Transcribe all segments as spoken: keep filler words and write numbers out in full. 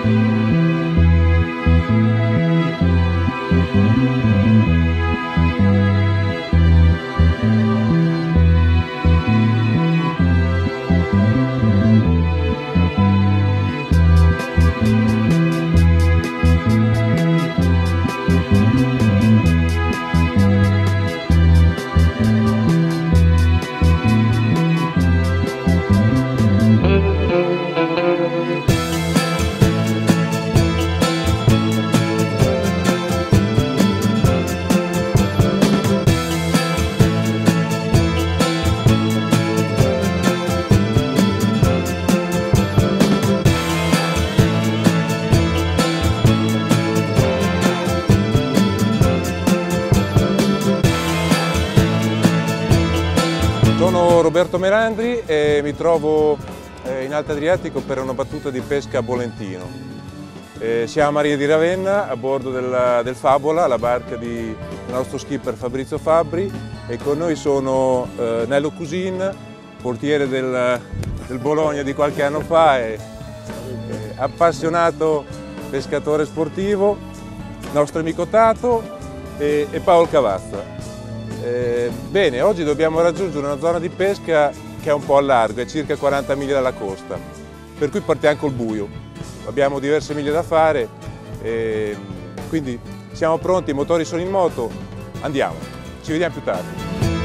Sono Roberto Melandri e mi trovo in Alto Adriatico per una battuta di pesca a Bolentino. Eh, siamo a Maria di Ravenna a bordo del, del Fabola, la barca di, del nostro skipper Fabrizio Fabbri, e con noi sono eh, Nello Cusin, portiere del, del Bologna di qualche anno fa e eh, appassionato pescatore sportivo, nostro amico Tato e, e Paolo Cavazza. Eh, bene, oggi dobbiamo raggiungere una zona di pesca che è un po' a largo, è circa quaranta miglia dalla costa, per cui partiamo col buio. Abbiamo diverse miglia da fare, eh, quindi siamo pronti, i motori sono in moto, andiamo, ci vediamo più tardi.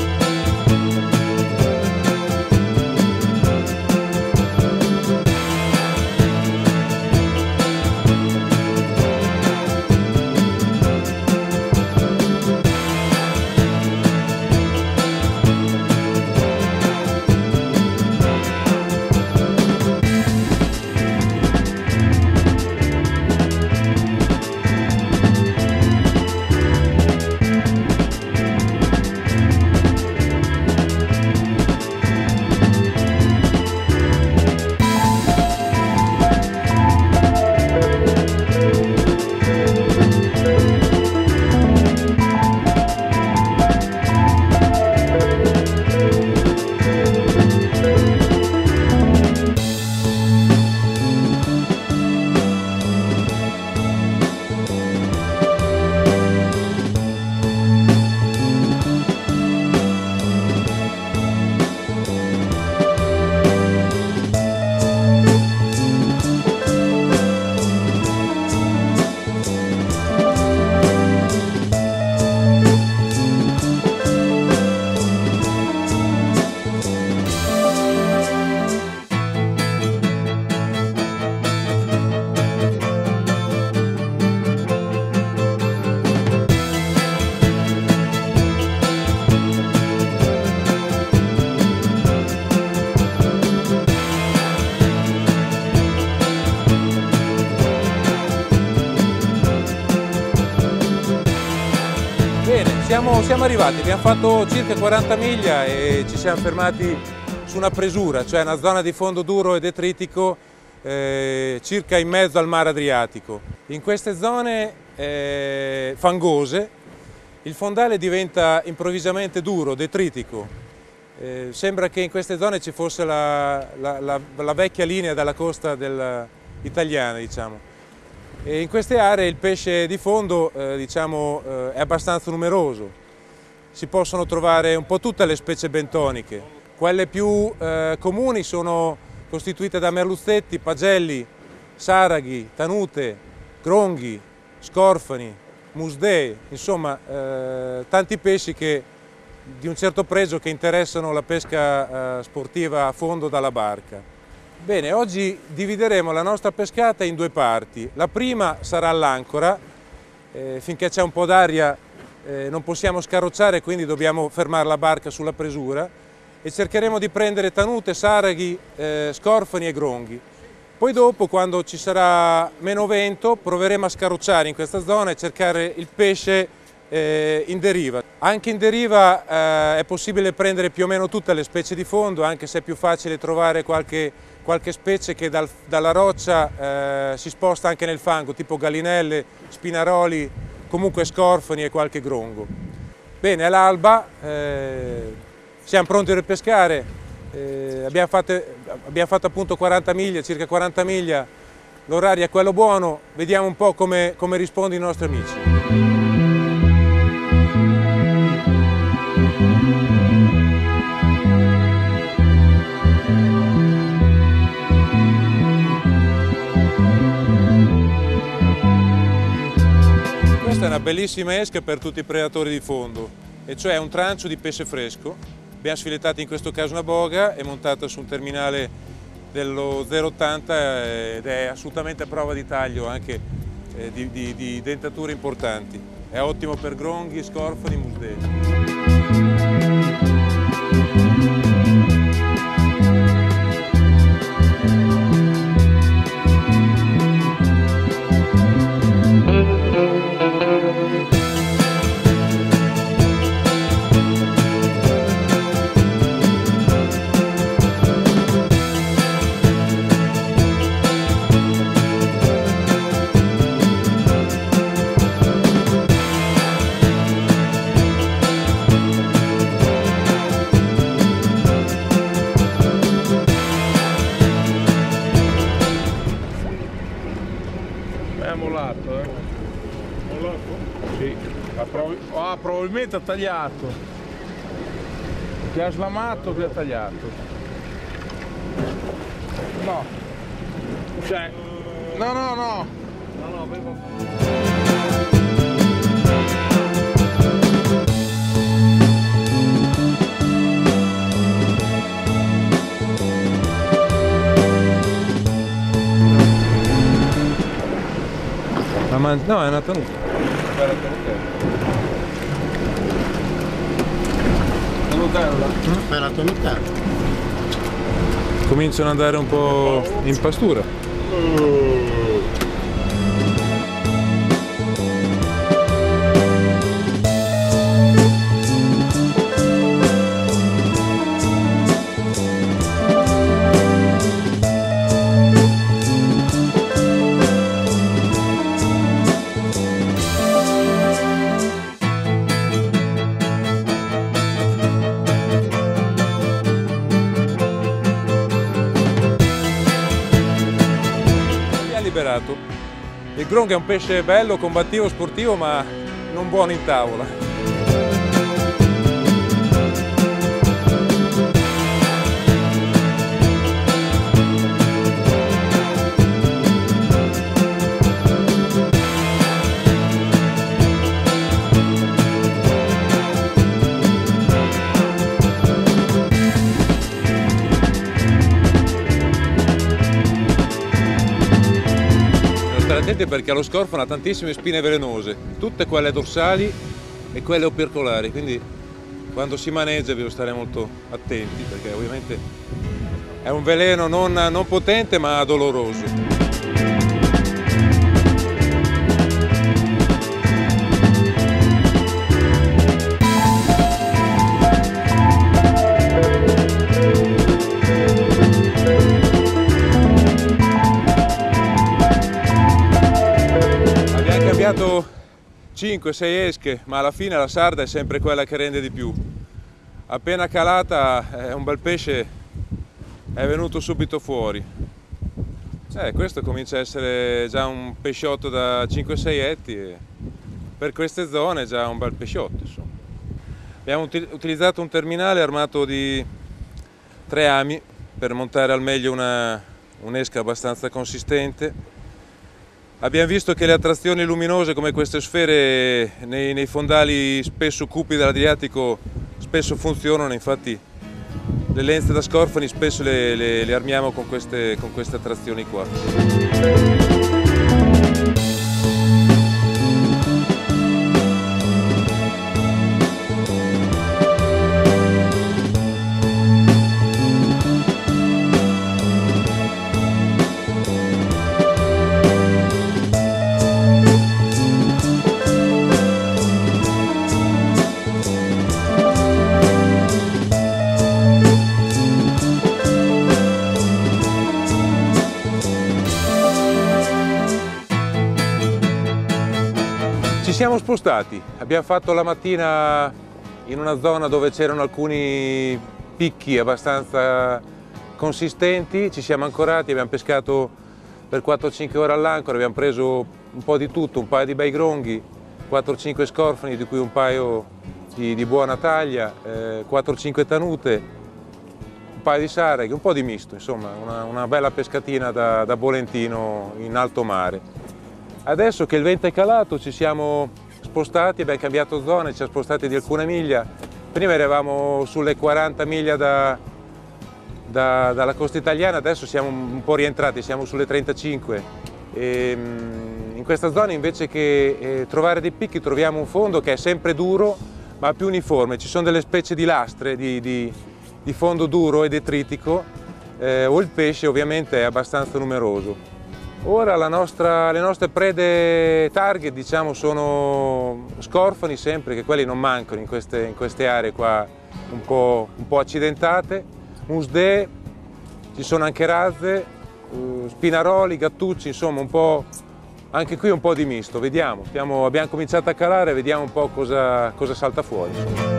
Siamo, siamo arrivati, abbiamo fatto circa quaranta miglia e ci siamo fermati su una presura, cioè una zona di fondo duro e detritico eh, circa in mezzo al mare Adriatico. In queste zone eh, fangose il fondale diventa improvvisamente duro, detritico. Eh, sembra che in queste zone ci fosse la, la, la, la vecchia linea della costa del, italiana, diciamo. E in queste aree il pesce di fondo eh, diciamo, eh, è abbastanza numeroso. Si possono trovare un po' tutte le specie bentoniche. Quelle più eh, comuni sono costituite da merluzzetti, pagelli, saraghi, tanute, gronghi, scorfani, musdee, insomma eh, tanti pesci che, di un certo pregio che interessano la pesca eh, sportiva a fondo dalla barca. Bene, oggi divideremo la nostra pescata in due parti. La prima sarà all'ancora, eh, finché c'è un po' d'aria eh, non possiamo scarrocciare, quindi dobbiamo fermare la barca sulla presura e cercheremo di prendere tanute, saraghi, eh, scorfani e gronghi. Poi dopo, quando ci sarà meno vento, proveremo a scarrocciare in questa zona e cercare il pesce eh, in deriva. Anche in deriva eh, è possibile prendere più o meno tutte le specie di fondo, anche se è più facile trovare qualche qualche specie che dal, dalla roccia eh, si sposta anche nel fango, tipo gallinelle, spinaroli, comunque scorfani e qualche grongo. Bene, all'alba eh, siamo pronti per pescare, eh, abbiamo, fatto, abbiamo fatto appunto quaranta miglia, circa quaranta miglia, l'orario è quello buono, vediamo un po' come, come rispondono i nostri amici. Questa è una bellissima esca per tutti i predatori di fondo, e cioè un trancio di pesce fresco. Abbiamo sfilettato in questo caso una boga, è montata su un terminale dello zero ottanta ed è assolutamente a prova di taglio, anche eh, di, di, di dentature importanti. È ottimo per gronghi, scorfoni, musdelli. È mollato, eh? Mollato? Sì, ha prob ah, probabilmente ha tagliato. Che ha slamato, che ha tagliato. No. Cioè. No, no, no. No, no, avevo... No, è una tenuta. Bella tenutella. Bella tenutella. Cominciano ad andare un po' in pastura. Liberato. Il grong è un pesce bello, combattivo, sportivo, ma non buono in tavola. Attenti perché lo scorfano ha tantissime spine velenose, tutte quelle dorsali e quelle opercolari, quindi quando si maneggia bisogna stare molto attenti perché ovviamente è un veleno non, non potente ma doloroso. cinque sei esche, ma alla fine la sarda è sempre quella che rende di più. Appena calata è un bel pesce, è venuto subito fuori. Eh, questo comincia a essere già un pesciotto da cinque sei etti e per queste zone è già un bel pesciotto. Insomma. Abbiamo utilizzato un terminale armato di tre ami per montare al meglio una, un'esca abbastanza consistente. Abbiamo visto che le attrazioni luminose come queste sfere nei, nei fondali spesso cupi dell'Adriatico spesso funzionano, infatti le lenze da scorfani spesso le, le, le armiamo con queste, con queste attrazioni qua. Ci siamo spostati, abbiamo fatto la mattina in una zona dove c'erano alcuni picchi abbastanza consistenti, ci siamo ancorati, abbiamo pescato per quattro cinque ore all'ancora, abbiamo preso un po' di tutto, un paio di bei gronghi, quattro cinque scorfani di cui un paio di, di buona taglia, eh, quattro cinque tanute, un paio di sareghe, un po' di misto, insomma una, una bella pescatina da, da Bolentino in alto mare. Adesso che il vento è calato ci siamo spostati, abbiamo cambiato zona, ci siamo spostati di alcune miglia. Prima eravamo sulle quaranta miglia da, da, dalla costa italiana, adesso siamo un po' rientrati, siamo sulle trentacinque. E, in questa zona invece che eh, trovare dei picchi troviamo un fondo che è sempre duro ma più uniforme, ci sono delle specie di lastre di, di, di fondo duro e detritico, eh, o il pesce ovviamente è abbastanza numeroso. Ora la nostra, le nostre prede target diciamo sono scorfani sempre, che quelli non mancano in queste, in queste aree qua un po', un po' accidentate, musdee, ci sono anche razze, uh, spinaroli, gattucci, insomma un po', anche qui un po' di misto, vediamo, Stiamo, abbiamo cominciato a calare, vediamo un po' cosa, cosa salta fuori.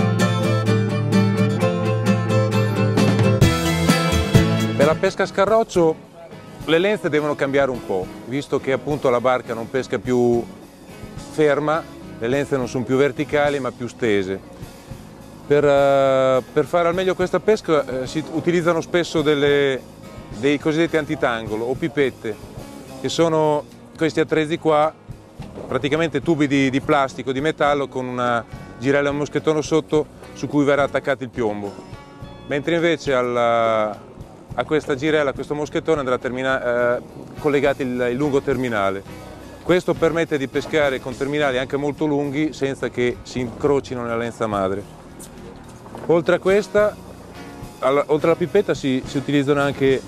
Per la pesca a scarroccio le lenze devono cambiare un po', visto che appunto la barca non pesca più ferma, le lenze non sono più verticali ma più stese. Per, uh, per fare al meglio questa pesca uh, si utilizzano spesso delle, dei cosiddetti antitangolo o pipette, che sono questi attrezzi qua, praticamente tubi di, di plastico, di metallo con una girella a moschettone sotto su cui verrà attaccato il piombo. Mentre invece alla, a questa girella, a questo moschettone andrà termina, eh, collegato il, il lungo terminale. Questo permette di pescare con terminali anche molto lunghi senza che si incrocino nella lenza madre. Oltre a questa, alla, oltre alla pipetta si, si utilizzano anche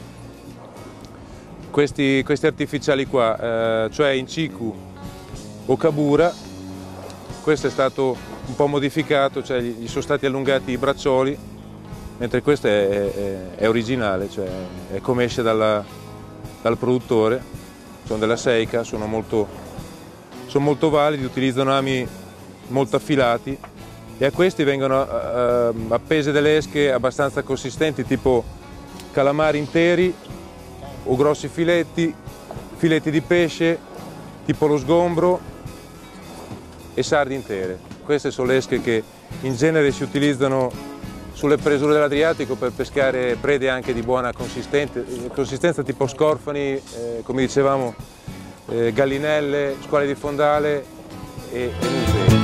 questi, questi artificiali qua, eh, cioè Inciku o Kabura. Questo è stato un po' modificato, cioè gli sono stati allungati i braccioli, mentre questo è, è, è originale, cioè è come esce dalla, dal produttore. Sono della Seika, sono molto, sono molto validi, utilizzano ami molto affilati e a questi vengono uh, appese delle esche abbastanza consistenti, tipo calamari interi o grossi filetti, filetti di pesce, tipo lo sgombro e sarde intere. Queste sono le esche che in genere si utilizzano sulle presure dell'Adriatico per pescare prede anche di buona consistenza, tipo scorfani, eh, come dicevamo, eh, gallinelle, squali di fondale e, e musei.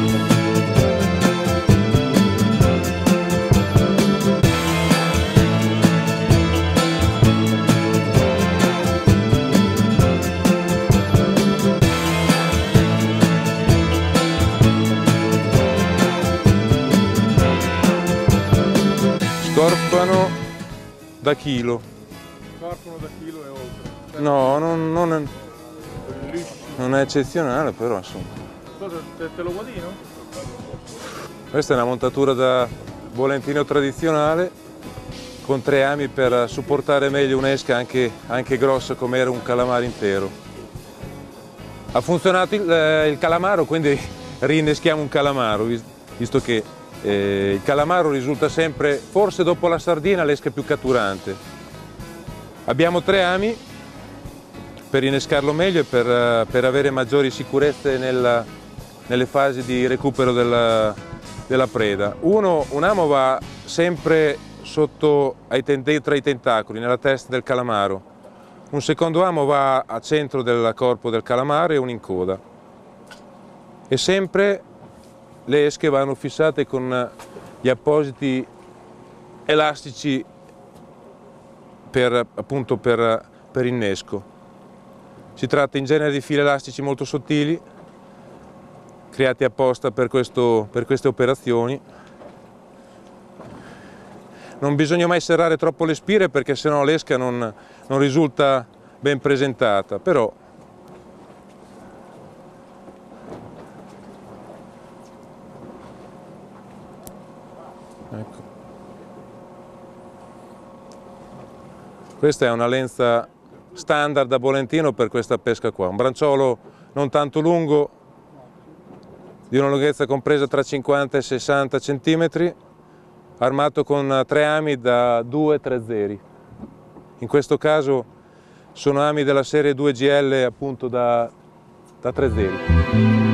Scorfano da chilo. Scorfano da chilo e oltre. No, non, non, è, non è eccezionale, però insomma. Cosa, te, te lo guadino? Questa è una montatura da volentino tradizionale con tre ami per supportare meglio un'esca anche, anche grossa come era un calamaro intero. Ha funzionato il, eh, il calamaro, quindi rinneschiamo un calamaro, visto che Eh, il calamaro risulta sempre, forse dopo la sardina, l'esca più catturante. Abbiamo tre ami per innescarlo meglio e per, uh, per avere maggiori sicurezze nella, nelle fasi di recupero della, della preda. Uno, un amo va sempre sotto ai tra i tentacoli, nella testa del calamaro. Un secondo amo va a centro del corpo del calamaro e uno in coda. E sempre le esche vanno fissate con gli appositi elastici per, appunto per, per innesco. Si tratta in genere di fili elastici molto sottili, creati apposta per, questo, per queste operazioni. Non bisogna mai serrare troppo le spire perché sennò l'esca non, non risulta ben presentata, però ecco. Questa è una lenza standard da Bolentino per questa pesca qua, un branciolo non tanto lungo, di una lunghezza compresa tra cinquanta e sessanta centimetri, armato con tre ami da due tre zeri. In questo caso sono ami della serie due G L appunto da, da tre zeri.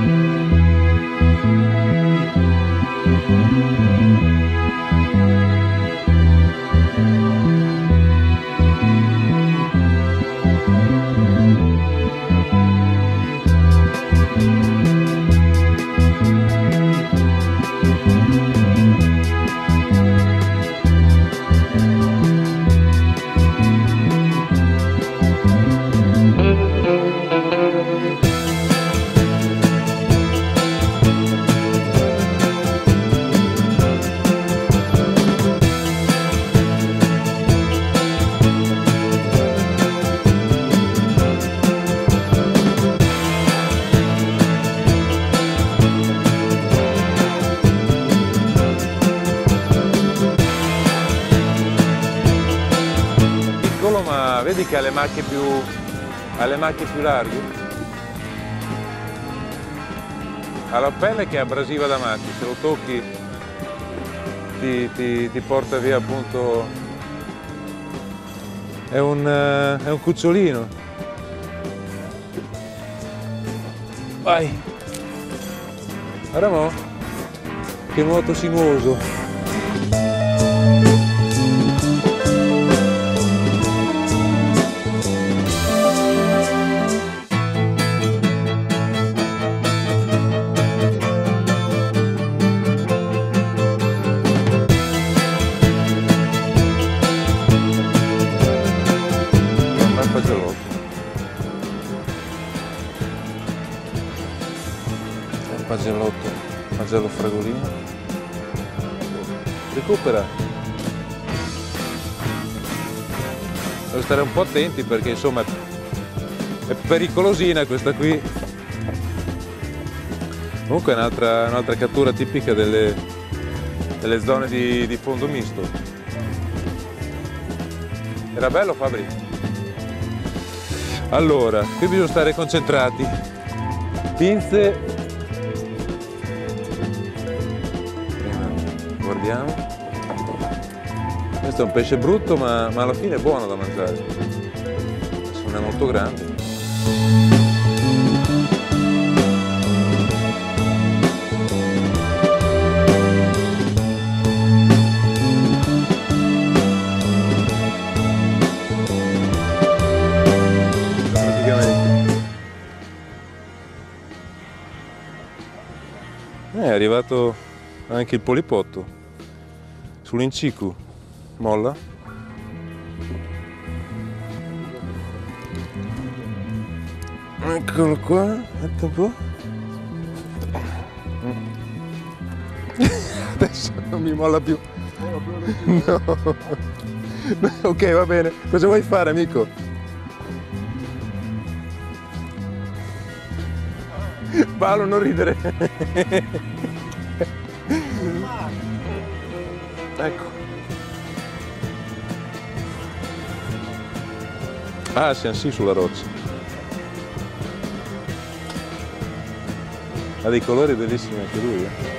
Ma vedi che ha le macchie più, ha le macchie più larghe, ha la pelle che è abrasiva da matti, se lo tocchi ti, ti, ti porta via appunto, è un, è un cucciolino. Vai, guarda mo, che nuoto sinuoso. Pagellotto, pagello fragolino, recupera. Devo stare un po' attenti perché insomma è pericolosina questa qui. Comunque è un'altra un'altra cattura tipica delle, delle zone di, di fondo misto. Era bello, Fabri? Allora, qui bisogna stare concentrati. Pinze. Guardiamo. Questo è un pesce brutto ma, ma alla fine è buono da mangiare. Adesso non è molto grande. Praticamente. È arrivato anche il polipotto. Sull'incicu, molla. Eccolo qua, aspetta un po'. Adesso non mi molla più. No. Ok, va bene. Cosa vuoi fare, amico? Paolo, non ridere. Ecco. Ah, siamo sì sulla roccia. Ha dei colori bellissimi anche lui, eh?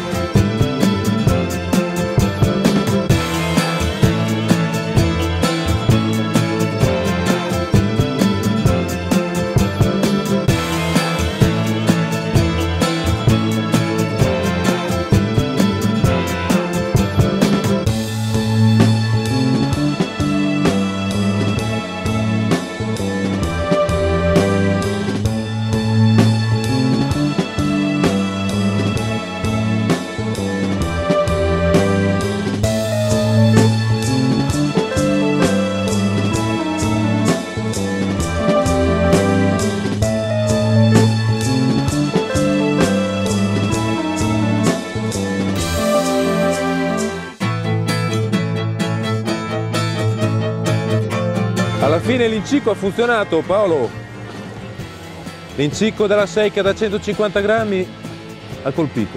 Alla fine l'incicco ha funzionato, Paolo. L'incicco della Seika da centocinquanta grammi ha colpito.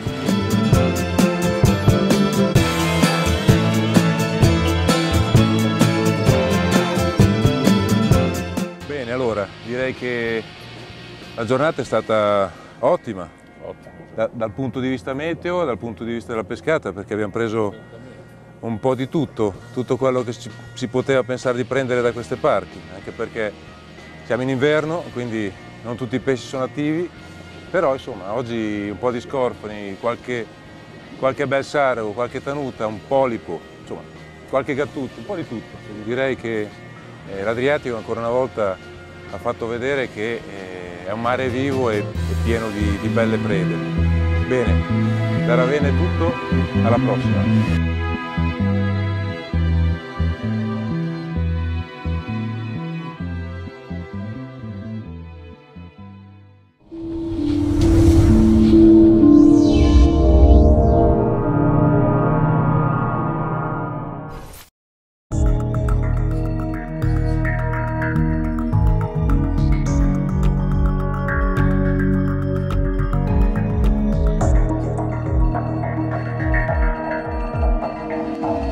Bene, allora direi che la giornata è stata ottima, da, dal punto di vista meteo, dal punto di vista della pescata, perché abbiamo preso un po' di tutto, tutto quello che si, si poteva pensare di prendere da queste parti, anche perché siamo in inverno, quindi non tutti i pesci sono attivi, però insomma oggi un po' di scorfoni, qualche, qualche belsaro, qualche tanuta, un polipo, insomma qualche gattuccio, un po' di tutto. Direi che eh, l'Adriatico ancora una volta ha fatto vedere che eh, è un mare vivo e, e pieno di, di belle prede. Bene, da Ravenna è tutto, alla prossima.